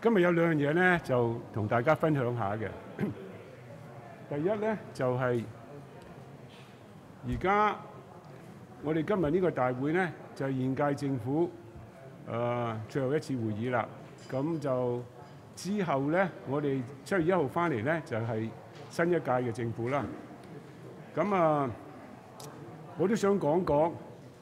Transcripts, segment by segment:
今日有兩樣嘢咧，就同大家分享下嘅。第一咧就係而家我哋今日呢個大會咧，就係現屆政府最後一次會議啦。咁就之後咧，我哋7月1號翻嚟咧，就係新一屆嘅政府啦。咁我都想講講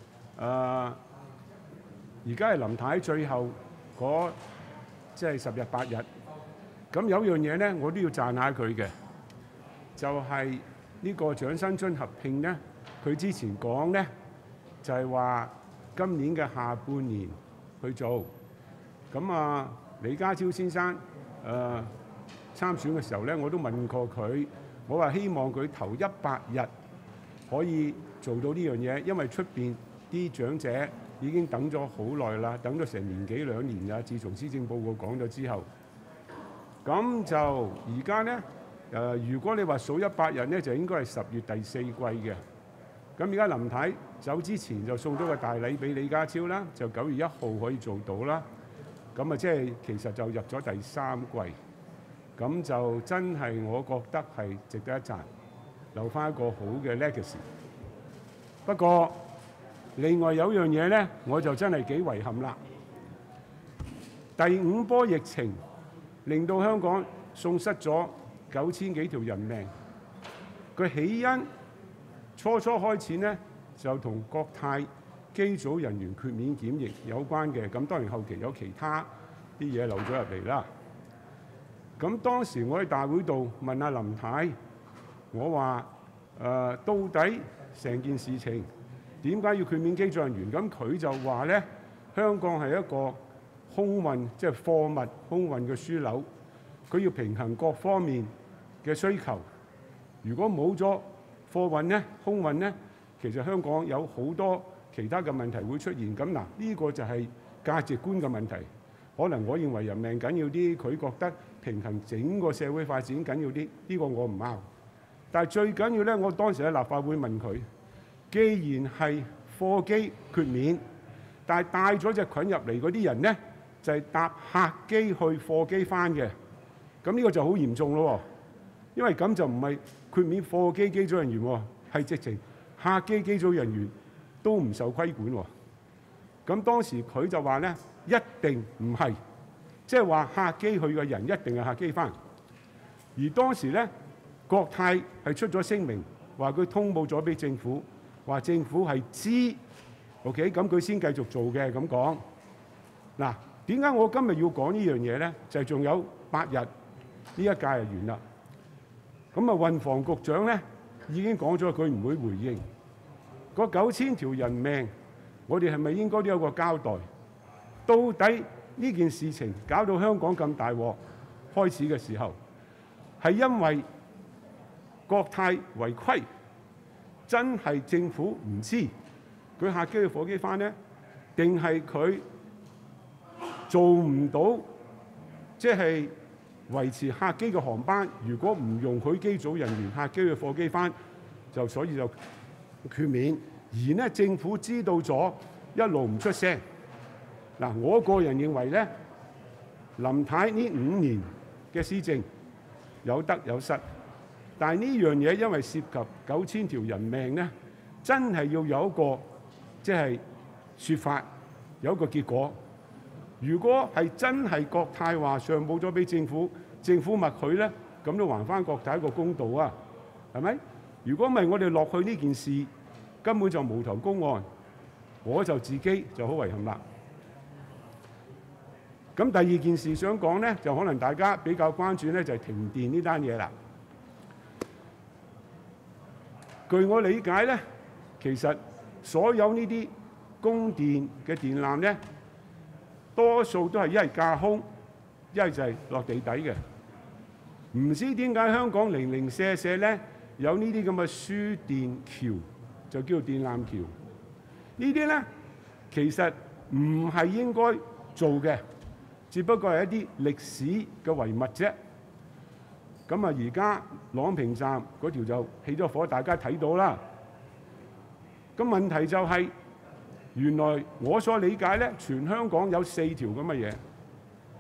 而家係林太最後嗰即係10日8日。咁有樣嘢咧，我都要讚下佢嘅，就係呢個長生津合併咧，佢之前講咧就係話今年嘅下半年去做。咁李家超先生參選嘅時候咧，我都問過佢，我話希望佢頭100日可以做到呢樣嘢，因為出邊啲長者已經等咗好耐啦，等咗成年幾2年啦。自從施政報告講咗之後，咁就而家咧如果你話數100日咧，就應該係10月第4季嘅。咁而家林太走之前就送咗個大禮俾李家超啦，就9月1號可以做到啦。咁即係其實就入咗第3季，咁就真係我覺得係值得一讚，留翻一個好嘅 legacy。不過另外有樣嘢咧，我就真係幾遺憾啦。第5波疫情令到香港喪失咗9000幾條人命。佢起因初開始咧就同國泰機組人員豁免檢疫有關嘅，咁當然後期有其他啲嘢漏咗入嚟啦。咁當時我喺大會度問阿林太，我話到底成件事情點解要豁免機組人員？咁佢就話咧，香港係一個空運，即係貨物空運嘅樞紐，佢要平衡各方面嘅需求。如果冇咗貨運咧、空運咧，其實香港有好多其他嘅問題會出現。咁呢個就係價值觀嘅問題。可能我認為人命緊要啲，佢覺得平衡整個社會發展緊要啲。呢個我唔拗。但係最緊要咧，我當時喺立法會問佢，既然係貨機豁免，但係帶咗隻菌入嚟嗰啲人咧，就係搭客機去貨機翻嘅。咁呢個就好嚴重咯，因為咁就唔係豁免貨機機組人員喎，係直情客機機組人員都唔受規管喎。咁當時佢就話咧，一定唔係，即係話客機去嘅人一定係客機翻。而當時咧，國泰係出咗聲明，話佢通報咗俾政府，話政府係知 ，OK， 咁佢先繼續做嘅咁講。嗱，點解我今日要講呢樣嘢咧？就係仲有8日，呢一屆就完啦。咁運房局長咧已經講咗，佢唔會回應。嗰9000條人命，我哋係咪應該都有個交代？到底呢件事情搞到香港咁大鑊，開始嘅時候係因為國泰違規，真係政府唔知佢客機去貨機翻咧，定係佢做唔到，即係維持客機嘅航班？如果唔容許機組人員客機去貨機翻，所以就豁免。而呢政府知道咗，一路唔出聲。嗱，我個人認為咧，林太呢5年嘅施政有得有失，但係呢樣嘢因為涉及9000條人命咧，真係要有一個即係説法，有一個結果。如果係真係國泰話上報咗俾政府，政府默許咧，咁都還翻國泰一個公道啊，係咪？如果唔係，我哋落去呢件事根本就無頭公案，我就自己就好遺憾啦。咁第二件事想講咧，就可能大家比較關注咧，就係停電呢單嘢啦。據我理解咧，其實所有呢啲供電嘅電纜咧，多數都係一係架空，一係就係落地底嘅。唔知點解香港零零舍舍咧有呢啲咁嘅輸電橋，就叫做電纜橋。呢啲咧其實唔係應該做嘅，只不過係一啲歷史嘅遺物啫。咁而家朗屏站嗰條就起咗火，大家睇到啦。咁問題就係，原來我所理解咧，全香港有4條咁嘅嘢。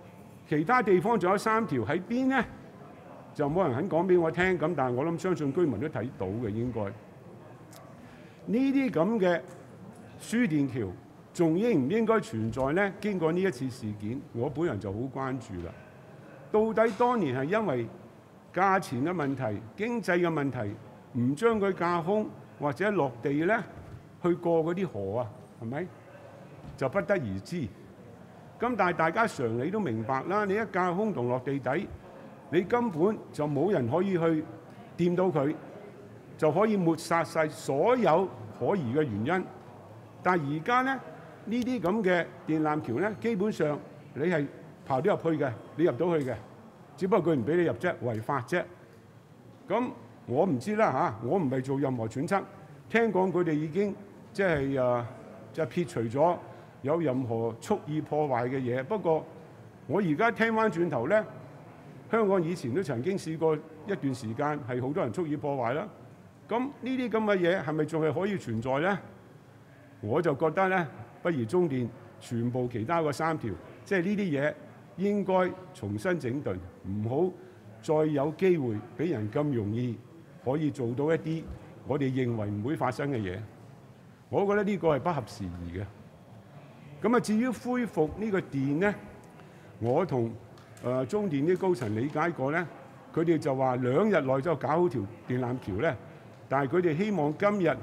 其他地方仲有3條喺邊咧？就冇人肯講俾我聽。咁但係我諗相信居民都睇到嘅應該。呢啲咁嘅輸電橋仲應唔應該存在咧？經過呢一次事件，我本人就好關注啦。到底當年係因為價錢嘅問題、經濟嘅問題，唔將佢架空或者落地咧，去過嗰啲河啊，係咪？就不得而知。咁但係大家常理都明白啦，你一架空同落地底，你根本就冇人可以去掂到佢，就可以抹殺晒所有可疑嘅原因。但係而家咧，呢啲咁嘅電纜橋咧，基本上你係爬得入去嘅，你入到去嘅，只不過佢唔俾你入啫，違法啫。咁我唔知啦嚇，我唔係做任何揣測。聽講佢哋已經即係撇除咗有任何蓄意破壞嘅嘢。不過我而家聽翻轉頭咧，香港以前都曾經試過一段時間係好多人蓄意破壞啦。咁呢啲咁嘅嘢係咪仲係可以存在咧？我就覺得咧，不如中電全部其他嗰3條，即係呢啲嘢應該重新整頓，唔好再有機會俾人咁容易可以做到一啲我哋認為唔會發生嘅嘢。我覺得呢個係不合時宜嘅。咁啊，至於恢復呢個電咧，我同中電啲高層理解過咧，佢哋就話2日內就搞好條電纜橋咧，但係佢哋希望今日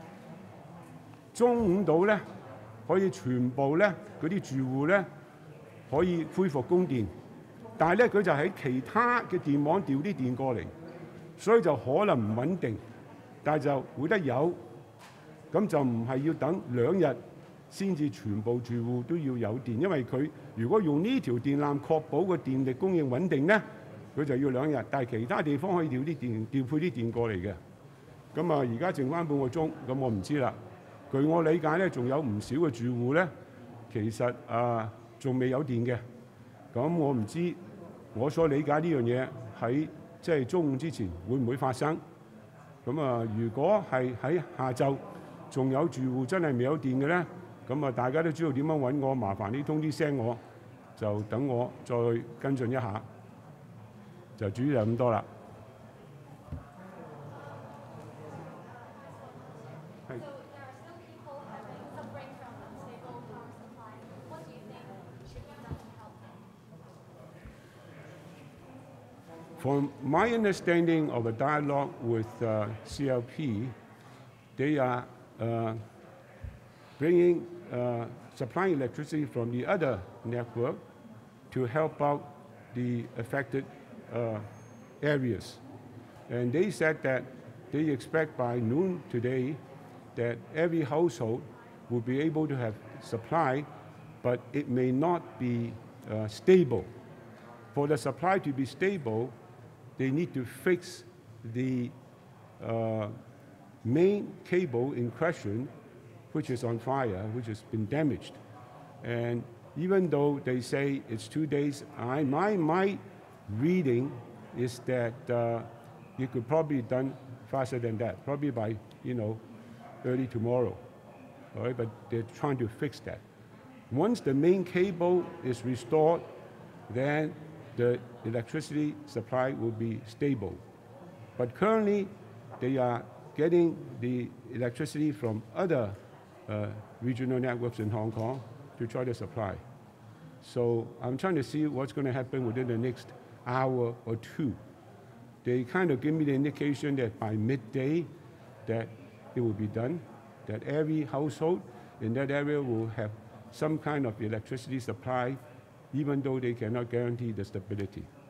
中午到咧，可以全部咧嗰啲住戶咧可以恢復供電，但係咧佢就喺其他嘅電網調啲電過嚟，所以就可能唔穩定，但係就會得有，咁就唔係要等2日先至全部住戶都要有電，因為佢如果用呢條電纜確保個電力供應穩定咧，佢就要2日，但係其他地方可以調配啲電過嚟嘅。咁啊，而家剩翻半個鐘，咁我唔知啦。據我理解咧，仲有唔少嘅住戶咧，其實仲未有電嘅。咁我唔知我所理解呢樣嘢喺即係中午之前會唔會發生？咁啊，如果係喺下晝仲有住戶真係未有電嘅咧，咁啊大家都知道點樣揾我，麻煩你通啲聲我，就等我再跟進一下。就主要就咁多啦。From my understanding of a dialogue with CLP, they are bringing supplying electricity from the other network to help out the affected areas. And they said that they expect by noon today that every household will be able to have supply, but it may not be stable. For the supply to be stable, they need to fix the main cable in question, which is on fire, which has been damaged. And even though they say it's 2 days, my reading is that it could probably be done faster than that, probably by early tomorrow. All right, but they're trying to fix that. Once the main cable is restored, then the electricity supply will be stable. But currently, they are getting the electricity from other regional networks in Hong Kong to try to supply. So I'm trying to see what's going to happen within the next hour or 2. They kind of give me the indication that by midday that it will be done, that every household in that area will have some kind of electricity supply, even though they cannot guarantee the stability.